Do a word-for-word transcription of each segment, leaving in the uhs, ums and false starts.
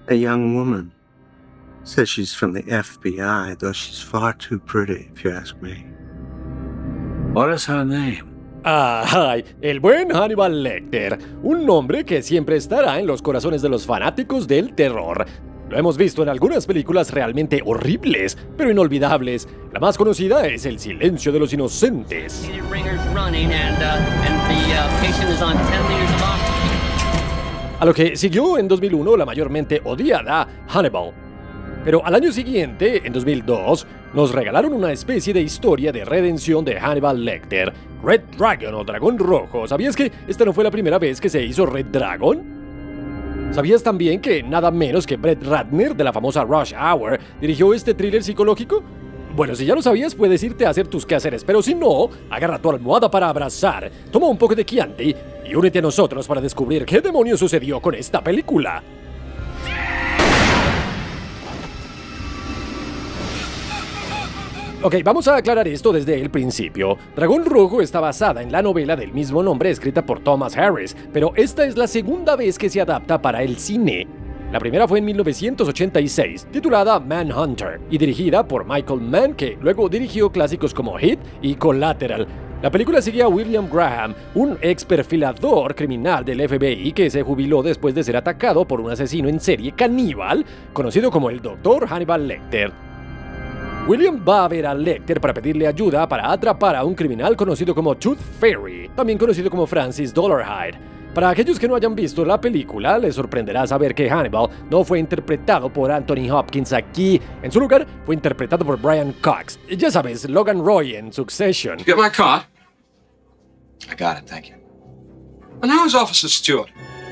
A young woman. Says she's from the F B I, though she's far too pretty, if you ask me. What is her name? ¡Ay! El buen Hannibal Lecter, un nombre que siempre estará en los corazones de los fanáticos del terror. Lo hemos visto en algunas películas realmente horribles, pero inolvidables. La más conocida es El silencio de los inocentes. A lo que siguió en dos mil uno la mayormente odiada Hannibal. Pero al año siguiente, en dos mil dos, nos regalaron una especie de historia de redención de Hannibal Lecter, Red Dragon o Dragón Rojo. ¿Sabías que esta no fue la primera vez que se hizo Red Dragon? ¿Sabías también que nada menos que Brett Ratner, de la famosa Rush Hour, dirigió este thriller psicológico? Bueno, si ya lo sabías, puedes irte a hacer tus quehaceres, pero si no, agarra tu almohada para abrazar, toma un poco de Chianti y únete a nosotros para descubrir qué demonios sucedió con esta película. Ok, vamos a aclarar esto desde el principio. Dragón Rojo está basada en la novela del mismo nombre escrita por Thomas Harris, pero esta es la segunda vez que se adapta para el cine. La primera fue en mil novecientos ochenta y seis, titulada Manhunter, y dirigida por Michael Mann, que luego dirigió clásicos como Hit y Collateral. La película sigue a William Graham, un ex perfilador criminal del F B I que se jubiló después de ser atacado por un asesino en serie caníbal, conocido como el doctor Hannibal Lecter. William va a ver a Lecter para pedirle ayuda para atrapar a un criminal conocido como Tooth Fairy, también conocido como Francis Dolarhyde. Para aquellos que no hayan visto la película, les sorprenderá saber que Hannibal no fue interpretado por Anthony Hopkins aquí. En su lugar, fue interpretado por Brian Cox. Ya sabes, Logan Roy en Succession. You get my card? I got it, thank you. And how is Officer Stewart?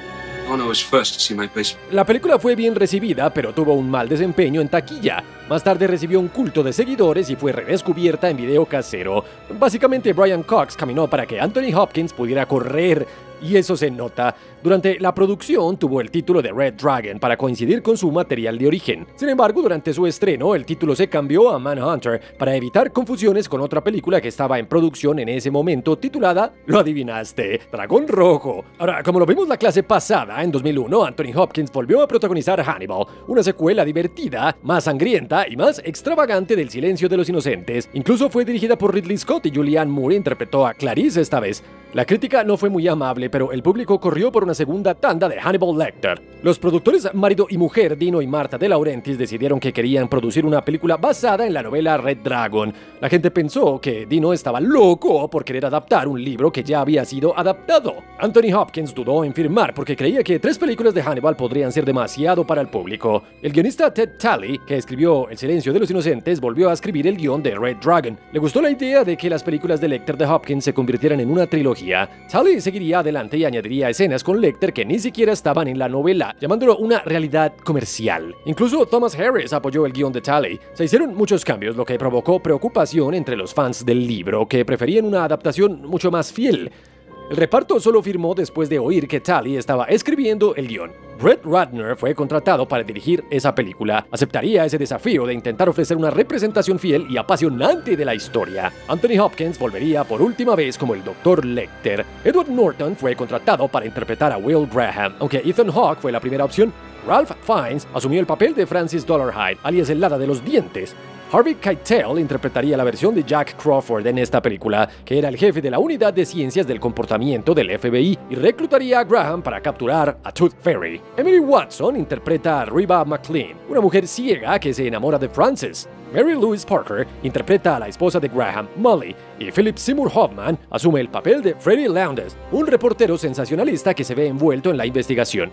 I know was first to see my place. La película fue bien recibida, pero tuvo un mal desempeño en taquilla. Más tarde recibió un culto de seguidores y fue redescubierta en video casero. Básicamente, Brian Cox caminó para que Anthony Hopkins pudiera correr, y eso se nota. Durante la producción tuvo el título de Red Dragon para coincidir con su material de origen. Sin embargo, durante su estreno, el título se cambió a Manhunter para evitar confusiones con otra película que estaba en producción en ese momento, titulada, lo adivinaste, Dragón Rojo. Ahora, como lo vimos la clase pasada, en dos mil uno, Anthony Hopkins volvió a protagonizar Hannibal, una secuela divertida, más sangrienta y más extravagante del Silencio de los Inocentes. Incluso fue dirigida por Ridley Scott y Julianne Moore interpretó a Clarice esta vez. La crítica no fue muy amable, pero el público corrió por una segunda tanda de Hannibal Lecter. Los productores marido y mujer, Dino y Marta De Laurentiis, decidieron que querían producir una película basada en la novela Red Dragon. La gente pensó que Dino estaba loco por querer adaptar un libro que ya había sido adaptado. Anthony Hopkins dudó en firmar porque creía que tres películas de Hannibal podrían ser demasiado para el público. El guionista Ted Talley, que escribió El Silencio de los Inocentes, volvió a escribir el guión de Red Dragon. Le gustó la idea de que las películas de Lecter de Hopkins se convirtieran en una trilogía. Talley seguiría adelante y añadiría escenas con Lecter que ni siquiera estaban en la novela, llamándolo una realidad comercial. Incluso Thomas Harris apoyó el guión de Talley. Se hicieron muchos cambios, lo que provocó preocupación entre los fans del libro, que preferían una adaptación mucho más fiel. El reparto solo firmó después de oír que Talley estaba escribiendo el guión. Brett Ratner fue contratado para dirigir esa película. Aceptaría ese desafío de intentar ofrecer una representación fiel y apasionante de la historia. Anthony Hopkins volvería por última vez como el doctor Lecter. Edward Norton fue contratado para interpretar a Will Graham, aunque Ethan Hawke fue la primera opción. Ralph Fiennes asumió el papel de Francis Dolarhyde, alias el hada de los dientes. Harvey Keitel interpretaría la versión de Jack Crawford en esta película, que era el jefe de la unidad de ciencias del comportamiento del F B I, y reclutaría a Graham para capturar a Tooth Fairy. Emily Watson interpreta a Reba McLean, una mujer ciega que se enamora de Francis. Mary Louise Parker interpreta a la esposa de Graham, Molly, y Philip Seymour Hoffman asume el papel de Freddie Lowndes, un reportero sensacionalista que se ve envuelto en la investigación.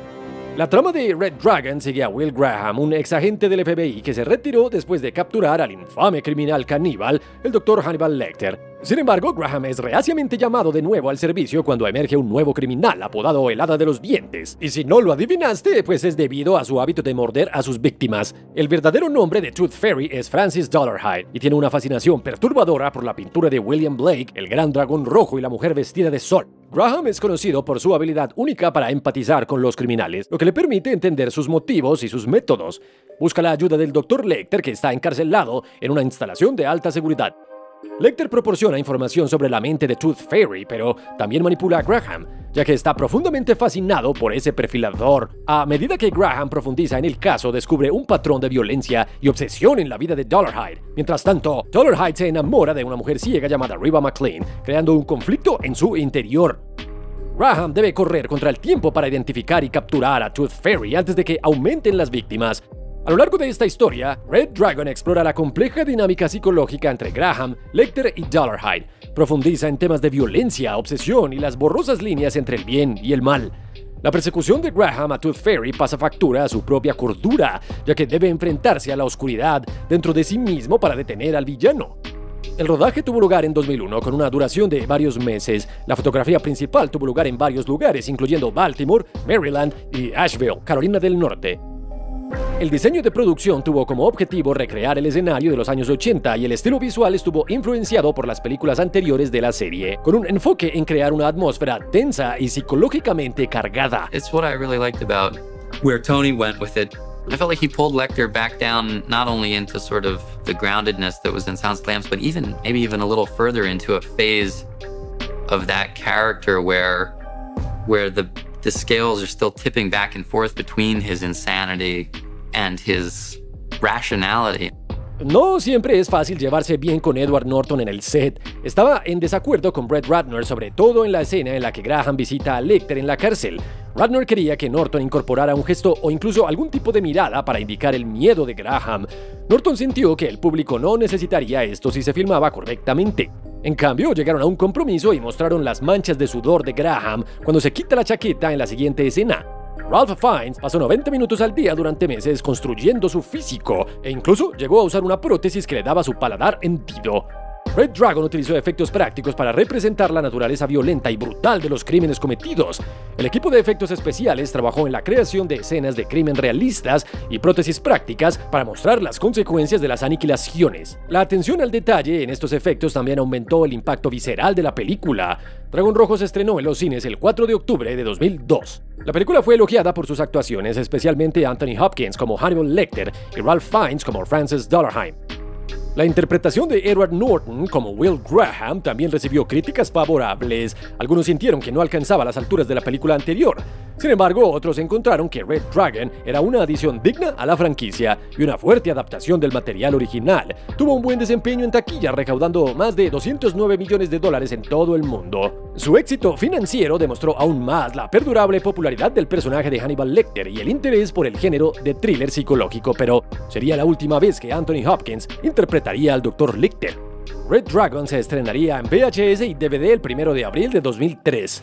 La trama de Red Dragon sigue a Will Graham, un ex agente del F B I que se retiró después de capturar al infame criminal caníbal, el doctor Hannibal Lecter. Sin embargo, Graham es reaciamente llamado de nuevo al servicio cuando emerge un nuevo criminal apodado el Hada de los Dientes. Y si no lo adivinaste, pues es debido a su hábito de morder a sus víctimas. El verdadero nombre de Tooth Fairy es Francis Dolarhyde y tiene una fascinación perturbadora por la pintura de William Blake, el gran dragón rojo y la mujer vestida de sol. Graham es conocido por su habilidad única para empatizar con los criminales, lo que le permite entender sus motivos y sus métodos. Busca la ayuda del doctor Lecter, que está encarcelado en una instalación de alta seguridad. Lecter proporciona información sobre la mente de Tooth Fairy, pero también manipula a Graham, ya que está profundamente fascinado por ese perfilador. A medida que Graham profundiza en el caso, descubre un patrón de violencia y obsesión en la vida de Dollarhide. Mientras tanto, Dollarhide se enamora de una mujer ciega llamada Reba McLean, creando un conflicto en su interior. Graham debe correr contra el tiempo para identificar y capturar a Tooth Fairy antes de que aumenten las víctimas. A lo largo de esta historia, Red Dragon explora la compleja dinámica psicológica entre Graham, Lecter y Dollarhide. Profundiza en temas de violencia, obsesión y las borrosas líneas entre el bien y el mal. La persecución de Graham a Tooth Fairy pasa factura a su propia cordura, ya que debe enfrentarse a la oscuridad dentro de sí mismo para detener al villano. El rodaje tuvo lugar en dos mil uno con una duración de varios meses. La fotografía principal tuvo lugar en varios lugares, incluyendo Baltimore, Maryland y Asheville, Carolina del Norte. El diseño de producción tuvo como objetivo recrear el escenario de los años ochenta y el estilo visual estuvo influenciado por las películas anteriores de la serie, con un enfoque en crear una atmósfera tensa y psicológicamente cargada. It's what I really liked about where Tony went with it. I felt like he pulled Lecter back down not only into sort of the groundedness that was in Silence of the Lambs, but even maybe even a little further into a phase of that character where where the the scales are still tipping back and forth between his insanity and his rationality. No siempre es fácil llevarse bien con Edward Norton en el set. Estaba en desacuerdo con Brett Ratner, sobre todo en la escena en la que Graham visita a Lecter en la cárcel. Ratner quería que Norton incorporara un gesto o incluso algún tipo de mirada para indicar el miedo de Graham. Norton sintió que el público no necesitaría esto si se filmaba correctamente. En cambio, llegaron a un compromiso y mostraron las manchas de sudor de Graham cuando se quita la chaqueta en la siguiente escena. Ralph Fiennes pasó noventa minutos al día durante meses construyendo su físico e incluso llegó a usar una prótesis que le daba su paladar hendido. Red Dragon utilizó efectos prácticos para representar la naturaleza violenta y brutal de los crímenes cometidos. El equipo de efectos especiales trabajó en la creación de escenas de crimen realistas y prótesis prácticas para mostrar las consecuencias de las aniquilaciones. La atención al detalle en estos efectos también aumentó el impacto visceral de la película. Dragón Rojo se estrenó en los cines el cuatro de octubre de dos mil dos. La película fue elogiada por sus actuaciones, especialmente Anthony Hopkins como Hannibal Lecter y Ralph Fiennes como Francis Dollarhide. La interpretación de Edward Norton como Will Graham también recibió críticas favorables. Algunos sintieron que no alcanzaba las alturas de la película anterior. Sin embargo, otros encontraron que Red Dragon era una adición digna a la franquicia y una fuerte adaptación del material original. Tuvo un buen desempeño en taquilla, recaudando más de doscientos nueve millones de dólares en todo el mundo. Su éxito financiero demostró aún más la perdurable popularidad del personaje de Hannibal Lecter y el interés por el género de thriller psicológico, pero sería la última vez que Anthony Hopkins interpretaría al doctor Lecter. Red Dragon se estrenaría en V H S y D V D el primero de abril de dos mil tres.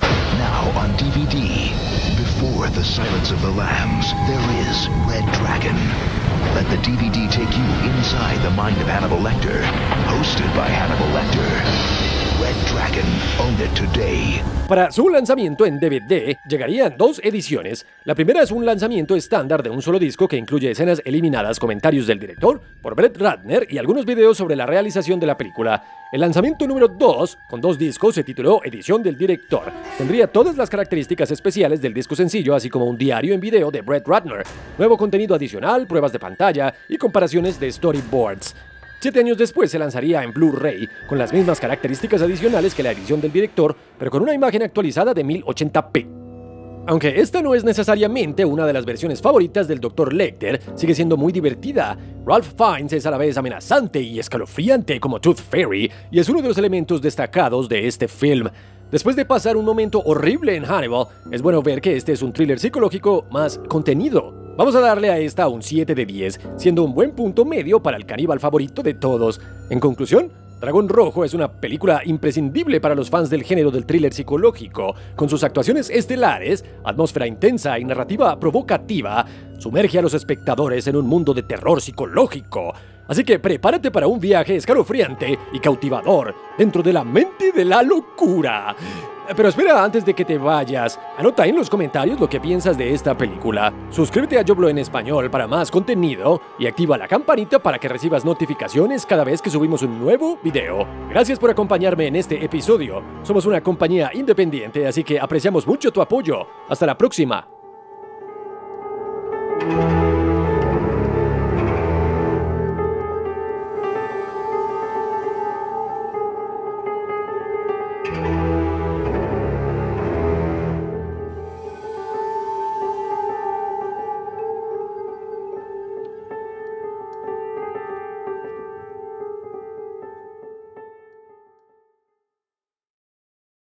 Now on D V D, before the Silence of the Lambs, there is Red Dragon. Let the D V D take you inside the mind of Hannibal Lecter. Hosted by Hannibal Lecter. Red Dragon, own it today. Para su lanzamiento en D V D llegarían dos ediciones. La primera es un lanzamiento estándar de un solo disco que incluye escenas eliminadas, comentarios del director por Brett Ratner y algunos videos sobre la realización de la película. El lanzamiento número dos, con dos discos, se tituló Edición del Director. Tendría todas las características especiales del disco sencillo, así como un diario en video de Brett Ratner, nuevo contenido adicional, pruebas de pantalla y comparaciones de storyboards. Siete años después se lanzaría en Blu-ray, con las mismas características adicionales que la edición del director, pero con una imagen actualizada de mil ochenta p. Aunque esta no es necesariamente una de las versiones favoritas del doctor Lecter, sigue siendo muy divertida. Ralph Fiennes es a la vez amenazante y escalofriante como Tooth Fairy, y es uno de los elementos destacados de este film. Después de pasar un momento horrible en Hannibal, es bueno ver que este es un thriller psicológico más contenido. Vamos a darle a esta un siete de diez, siendo un buen punto medio para el caníbal favorito de todos. En conclusión, Dragón Rojo es una película imprescindible para los fans del género del thriller psicológico. Con sus actuaciones estelares, atmósfera intensa y narrativa provocativa, sumerge a los espectadores en un mundo de terror psicológico. Así que prepárate para un viaje escalofriante y cautivador dentro de la mente de la locura. Pero espera, antes de que te vayas, anota en los comentarios lo que piensas de esta película. Suscríbete a YoBlo en español para más contenido y activa la campanita para que recibas notificaciones cada vez que subimos un nuevo video. Gracias por acompañarme en este episodio. Somos una compañía independiente, así que apreciamos mucho tu apoyo. Hasta la próxima.